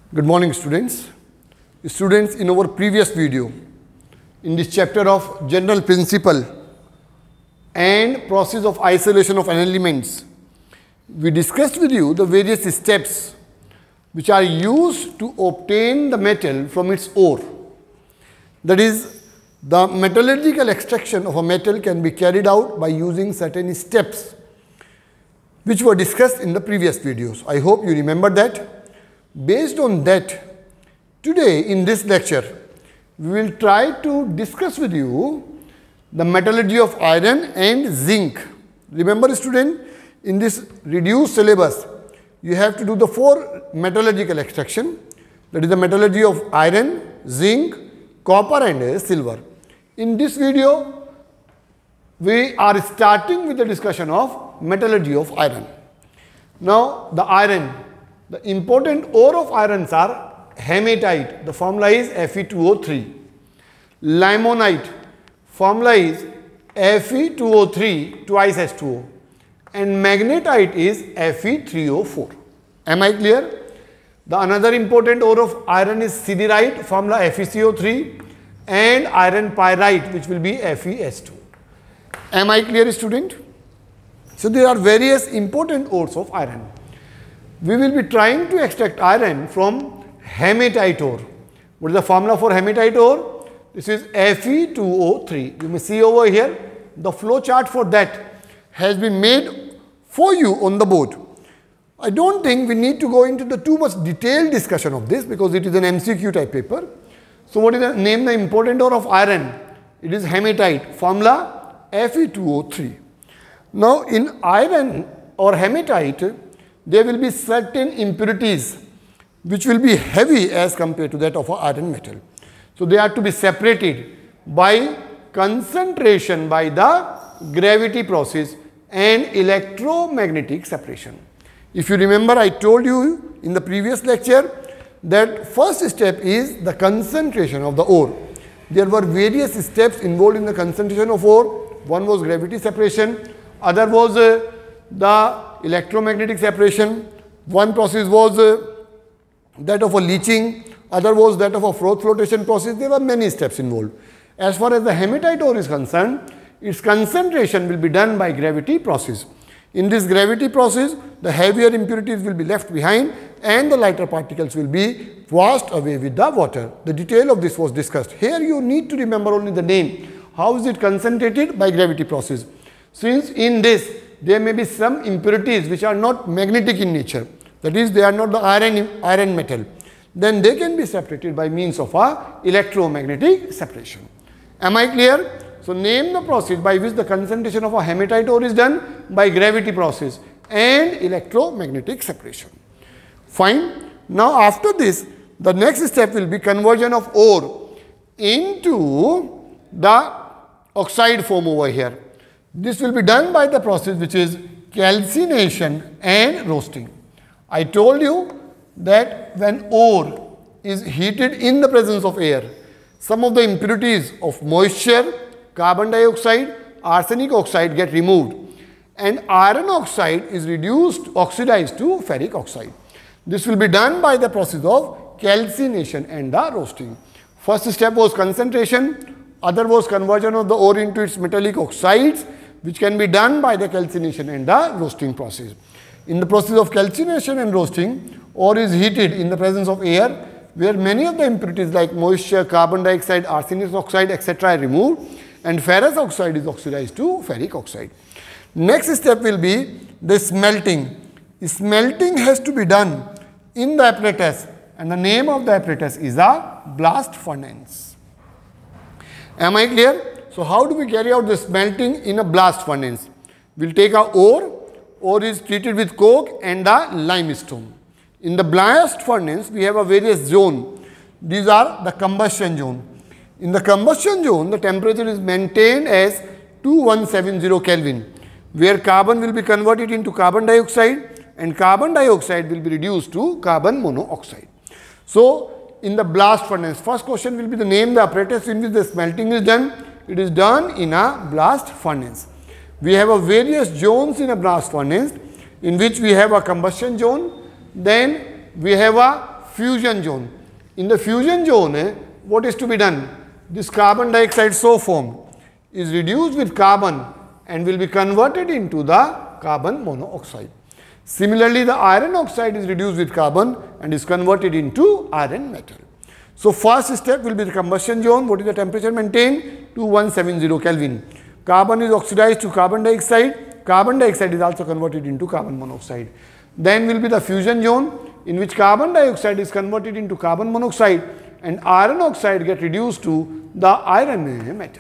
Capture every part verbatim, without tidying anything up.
Good morning, students. Students, in our previous video, in this chapter of general principle and process of isolation of elements, we discussed with you the various steps which are used to obtain the metal from its ore. That is, the metallurgical extraction of a metal can be carried out by using certain steps which were discussed in the previous videos. I hope you remember that. Based on that, today in this lecture, we will try to discuss with you the metallurgy of iron and zinc. Remember, student, in this reduced syllabus, you have to do the four metallurgical extraction. That is the metallurgy of iron, zinc, copper and silver. In this video, we are starting with the discussion of metallurgy of iron. Now, the iron, the important ore of irons are hematite, the formula is F E two O three. Limonite, formula is F E two O three twice H two O. And magnetite is F E three O four. Am I clear? The another important ore of iron is siderite, formula F E C O three, and iron pyrite, which will be F E S two. Am I clear, student? So there are various important ores of iron. We will be trying to extract iron from hematite ore. What is the formula for hematite ore? This is F E two O three. You may see over here, the flow chart for that has been made for you on the board. I don't think we need to go into the too much detailed discussion of this because it is an M C Q type paper. So what is the name the important ore of iron? It is hematite, formula F E two O three. Now in iron or hematite, there will be certain impurities which will be heavy as compared to that of an iron metal. So they are to be separated by concentration by the gravity process and electromagnetic separation. If you remember, I told you in the previous lecture that first step is the concentration of the ore. There were various steps involved in the concentration of ore. One was gravity separation, other was uh, the electromagnetic separation, one process was uh, that of a leaching, other was that of a froth flotation process. There were many steps involved. As far as the hematite ore is concerned, its concentration will be done by gravity process. In this gravity process, the heavier impurities will be left behind and the lighter particles will be washed away with the water. The detail of this was discussed. Here you need to remember only the name. How is it concentrated? By gravity process. Since in this, there may be some impurities which are not magnetic in nature, that is, they are not the iron, iron metal, then they can be separated by means of a electromagnetic separation. Am I clear? So name the process by which the concentration of a hematite ore is done by gravity process and electromagnetic separation. Fine. Now after this, the next step will be conversion of ore into the oxide form over here. This will be done by the process which is calcination and roasting. I told you that when ore is heated in the presence of air, some of the impurities of moisture, carbon dioxide, arsenic oxide get removed and iron oxide is reduced, oxidized to ferric oxide. This will be done by the process of calcination and the roasting. First step was concentration, other was conversion of the ore into its metallic oxides, which can be done by the calcination and the roasting process. In the process of calcination and roasting, ore is heated in the presence of air, where many of the impurities like moisture, carbon dioxide, arsenic oxide, et cetera are removed, and ferrous oxide is oxidized to ferric oxide. Next step will be the smelting. Smelting has to be done in the apparatus, and the name of the apparatus is a blast furnace. Am I clear? So how do we carry out the smelting in a blast furnace? We'll take our ore, ore is treated with coke and the limestone. In the blast furnace, we have a various zone. These are the combustion zone. In the combustion zone, the temperature is maintained as two thousand one hundred seventy Kelvin, where carbon will be converted into carbon dioxide and carbon dioxide will be reduced to carbon monoxide. So in the blast furnace, first question will be the name the apparatus in which the smelting is done. It is done in a blast furnace. We have a various zones in a blast furnace in which we have a combustion zone, then we have a fusion zone. In the fusion zone, eh, what is to be done? This carbon dioxide so formed is reduced with carbon and will be converted into the carbon monoxide. Similarly, the iron oxide is reduced with carbon and is converted into iron metal. So, first step will be the combustion zone. What is the temperature maintained? two thousand one hundred seventy Kelvin. Carbon is oxidized to carbon dioxide. Carbon dioxide is also converted into carbon monoxide. Then will be the fusion zone, in which carbon dioxide is converted into carbon monoxide and iron oxide get reduced to the iron metal.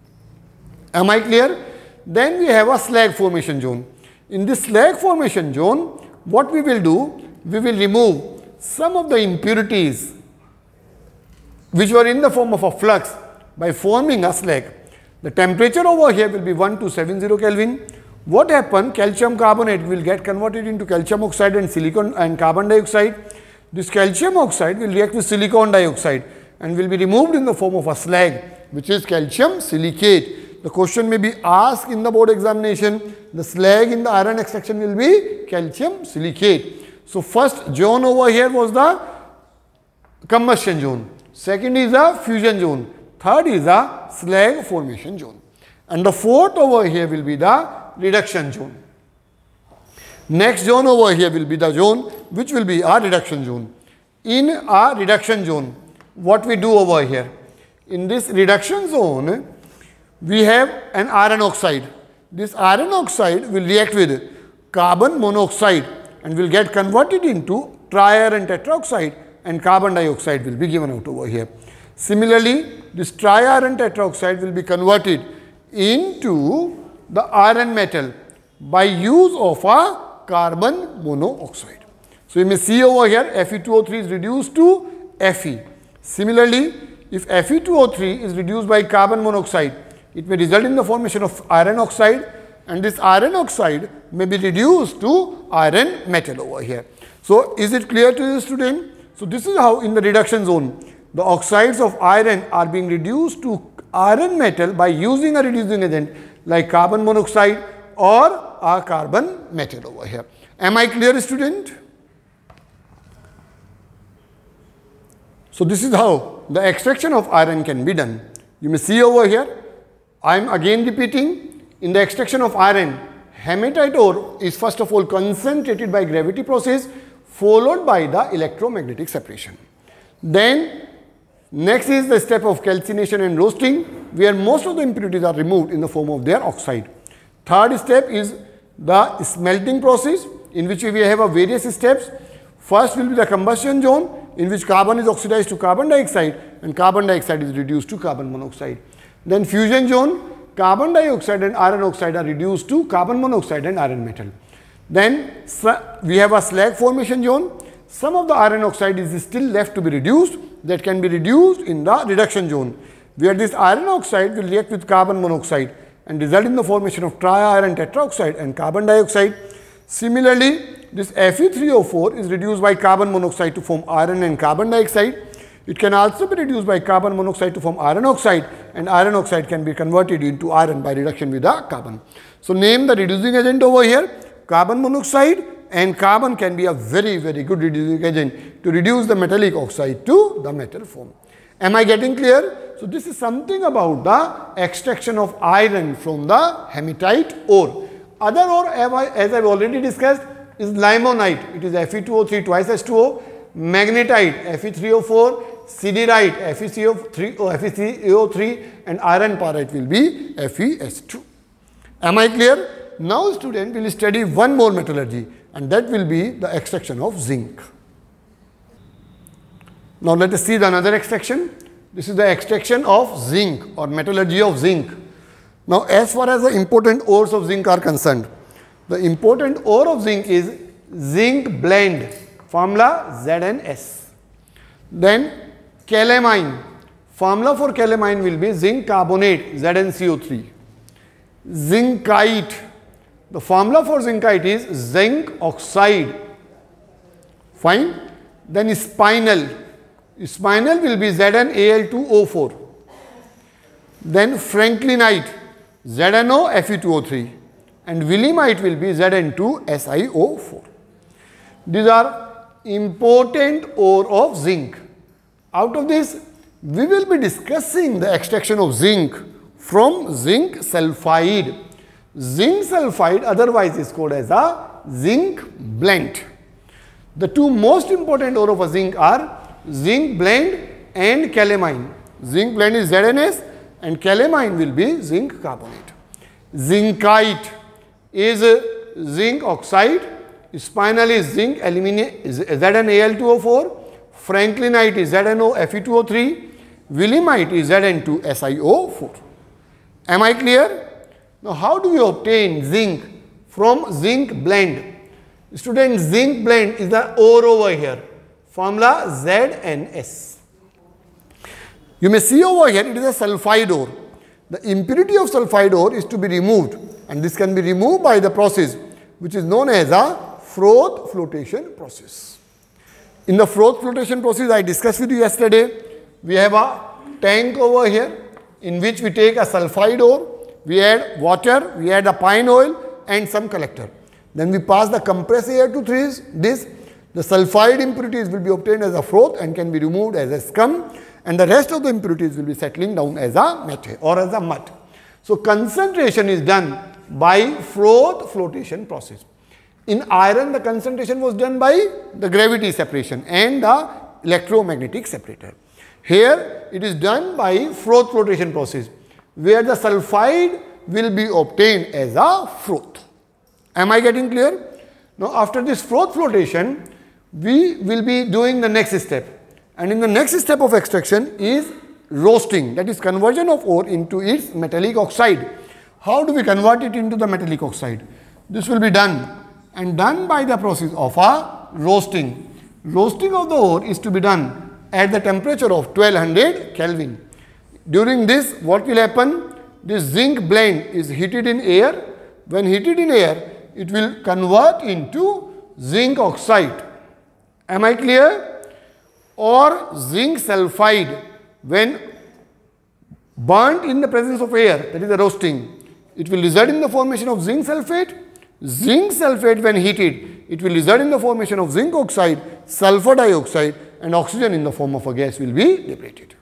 Am I clear? Then we have a slag formation zone. In this slag formation zone, what we will do? We will remove some of the impurities which were in the form of a flux by forming a slag. The temperature over here will be one thousand two hundred seventy Kelvin. What happened? Calcium carbonate will get converted into calcium oxide and silicon and carbon dioxide. This calcium oxide will react with silicon dioxide and will be removed in the form of a slag, which is calcium silicate. The question may be asked in the board examination. The slag in the iron extraction will be calcium silicate. So, first zone over here was the combustion zone. Second is the fusion zone. Third is the slag formation zone. And the fourth over here will be the reduction zone. Next zone over here will be the zone which will be our reduction zone. In our reduction zone, what we do over here? In this reduction zone, we have an iron oxide. This iron oxide will react with carbon monoxide and will get converted into triiron tetroxide, and carbon dioxide will be given out over here. Similarly, this triiron tetroxide will be converted into the iron metal by use of a carbon monoxide. So, you may see over here F e two O three is reduced to Fe. Similarly, if F e two O three is reduced by carbon monoxide, it may result in the formation of iron oxide, and this iron oxide may be reduced to iron metal over here. So, is it clear to you, student? So, this is how in the reduction zone the oxides of iron are being reduced to iron metal by using a reducing agent like carbon monoxide or a carbon metal over here. Am I clear, student? So, this is how the extraction of iron can be done. You may see over here, I am again repeating, in the extraction of iron, hematite ore is first of all concentrated by gravity process, followed by the electromagnetic separation. Then next is the step of calcination and roasting, where most of the impurities are removed in the form of their oxide. Third step is the smelting process, in which we have a various steps. First will be the combustion zone, in which carbon is oxidized to carbon dioxide and carbon dioxide is reduced to carbon monoxide. Then fusion zone, carbon dioxide and iron oxide are reduced to carbon monoxide and iron metal. Then we have a slag formation zone. Some of the iron oxide is still left to be reduced, that can be reduced in the reduction zone, where this iron oxide will react with carbon monoxide and result in the formation of triiron tetroxide and carbon dioxide. Similarly, this F e three O four is reduced by carbon monoxide to form iron and carbon dioxide. It can also be reduced by carbon monoxide to form iron oxide, and iron oxide can be converted into iron by reduction with the carbon. So, name the reducing agent over here. Carbon monoxide and carbon can be a very very good reducing agent to reduce the metallic oxide to the metal form. Am I getting clear? So, this is something about the extraction of iron from the hematite ore. Other ore, as I have already discussed, is limonite. It is F e two O three twice H two O, magnetite F e three O four, siderite F e C O three, and iron pyrite will be F e S two. Am I clear? Now, student will study one more metallurgy, and that will be the extraction of zinc. Now, let us see the another extraction. This is the extraction of zinc or metallurgy of zinc. Now, as far as the important ores of zinc are concerned, the important ore of zinc is zinc blende, formula Z N S. Then calamine, formula for calamine will be zinc carbonate, Z N C O three. Zincite, the formula for zincite is zinc oxide. Fine. Then spinel, spinel will be Z N A L two O four. Then franklinite, Z N O F e two O three, and willemite will be Z N two S I O four. These are important ore of zinc. Out of this, we will be discussing the extraction of zinc from zinc sulfide. Zinc sulfide otherwise is called as a zinc blende. The two most important ore of a zinc are zinc blende and calamine. Zinc blende is Z N S and calamine will be zinc carbonate. Zincite is zinc oxide, spinel is zinc aluminate Z N A L two O four, franklinite is Z N O Fe two O three, willemite is Z N two S I O four. Am I clear? Now, how do we obtain zinc from zinc blende? Students, zinc blende is the ore over here, formula Z N S. You may see over here it is a sulfide ore. The impurity of sulfide ore is to be removed, and this can be removed by the process which is known as a froth flotation process. In the froth flotation process I discussed with you yesterday, we have a tank over here in which we take a sulfide ore, we add water, we add a pine oil and some collector. Then we pass the compressed air to this. The sulfide impurities will be obtained as a froth and can be removed as a scum, and the rest of the impurities will be settling down as a matte or as a mud. So, concentration is done by froth flotation process. In iron, the concentration was done by the gravity separation and the electromagnetic separator. Here, it is done by froth flotation process, where the sulfide will be obtained as a froth. Am I getting clear? Now, after this froth flotation, we will be doing the next step. And in the next step of extraction is roasting, that is conversion of ore into its metallic oxide. How do we convert it into the metallic oxide? This will be done and done by the process of a roasting. Roasting of the ore is to be done at the temperature of twelve hundred Kelvin. During this, what will happen? This zinc blende is heated in air. When heated in air, it will convert into zinc oxide. Am I clear? Or zinc sulfide, when burnt in the presence of air, that is the roasting, it will result in the formation of zinc sulfate. Zinc sulfate, when heated, it will result in the formation of zinc oxide, sulfur dioxide, and oxygen in the form of a gas will be liberated.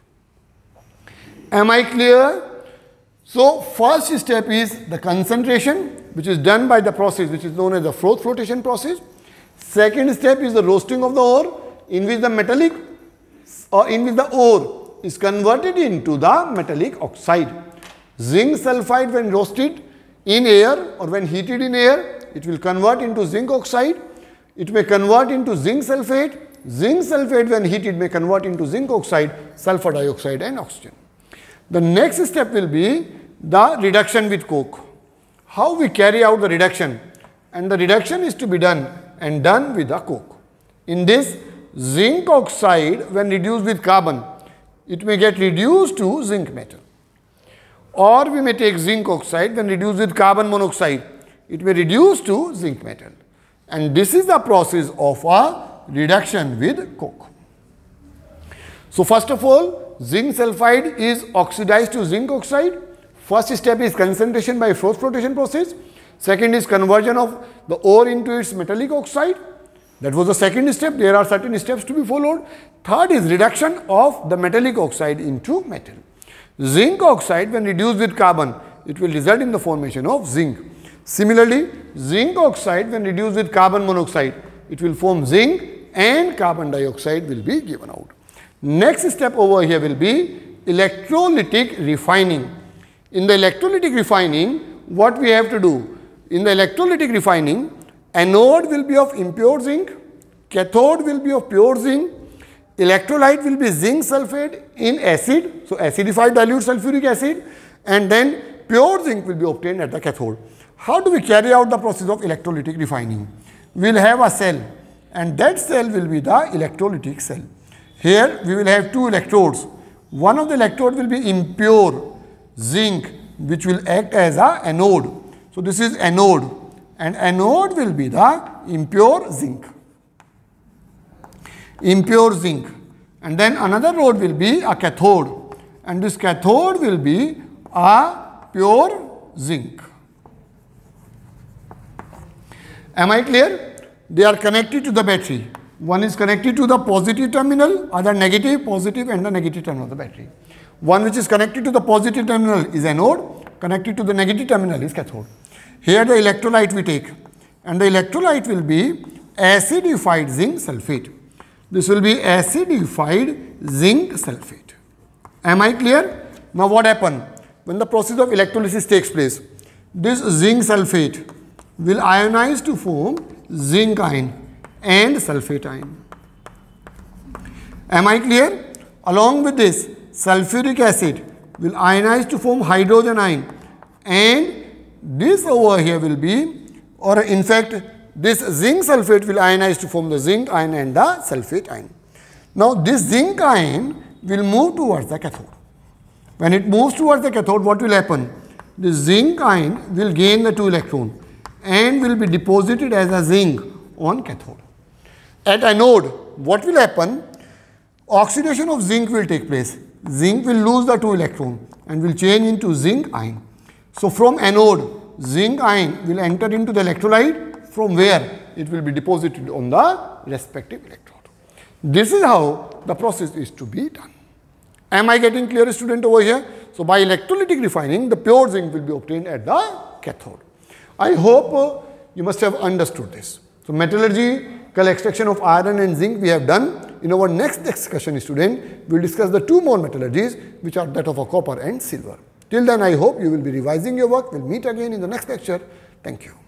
Am I clear? So, first step is the concentration, which is done by the process which is known as the froth flotation process. Second step is the roasting of the ore, in which the metallic or in which the ore is converted into the metallic oxide. Zinc sulfide, when roasted in air or when heated in air, it will convert into zinc oxide. It may convert into zinc sulfate. Zinc sulfate, when heated, may convert into zinc oxide, sulfur dioxide and oxygen. The next step will be the reduction with coke. How we carry out the reduction, and the reduction is to be done and done with the coke. In this, zinc oxide, when reduced with carbon, it may get reduced to zinc metal. Or we may take zinc oxide, when reduced with carbon monoxide, it may reduce to zinc metal. And this is the process of a reduction with coke. So, first of all, zinc sulfide is oxidized to zinc oxide. First step is concentration by froth flotation process. Second is conversion of the ore into its metallic oxide. That was the second step. There are certain steps to be followed. Third is reduction of the metallic oxide into metal. Zinc oxide, when reduced with carbon, it will result in the formation of zinc. Similarly, zinc oxide, when reduced with carbon monoxide, it will form zinc and carbon dioxide will be given out. Next step over here will be electrolytic refining. In the electrolytic refining, what we have to do? In the electrolytic refining, anode will be of impure zinc, cathode will be of pure zinc, electrolyte will be zinc sulfate in acid, so acidified dilute sulfuric acid, and then pure zinc will be obtained at the cathode. How do we carry out the process of electrolytic refining? We will have a cell, and that cell will be the electrolytic cell. Here we will have two electrodes. One of the electrode will be impure zinc, which will act as a anode. So this is anode, and anode will be the impure zinc. Impure zinc. And then another rod will be a cathode, and this cathode will be a pure zinc. Am I clear? They are connected to the battery. One is connected to the positive terminal, other negative, positive and the negative terminal of the battery. One which is connected to the positive terminal is anode, connected to the negative terminal is cathode. Here the electrolyte we take, and the electrolyte will be acidified zinc sulfate. This will be acidified zinc sulfate. Am I clear? Now what happens? When the process of electrolysis takes place, this zinc sulfate will ionize to form zinc ion and sulfate ion. Am I clear? Along with this, sulfuric acid will ionize to form hydrogen ion, and this over here will be, or in fact this zinc sulfate will ionize to form the zinc ion and the sulfate ion. Now this zinc ion will move towards the cathode. When it moves towards the cathode, what will happen? The zinc ion will gain the two electrons and will be deposited as a zinc on cathode. At anode, what will happen? Oxidation of zinc will take place. Zinc will lose the two electrons and will change into zinc ion. So from anode, zinc ion will enter into the electrolyte, from where it will be deposited on the respective electrode. This is how the process is to be done. Am I getting clear, student, over here? So by electrolytic refining, the pure zinc will be obtained at the cathode. I hope uh, you must have understood this. So metallurgical extraction of iron and zinc we have done. In our next discussion, student, we will discuss the two more metallurgies, which are that of a copper and silver. Till then, I hope you will be revising your work. We will meet again in the next lecture. Thank you.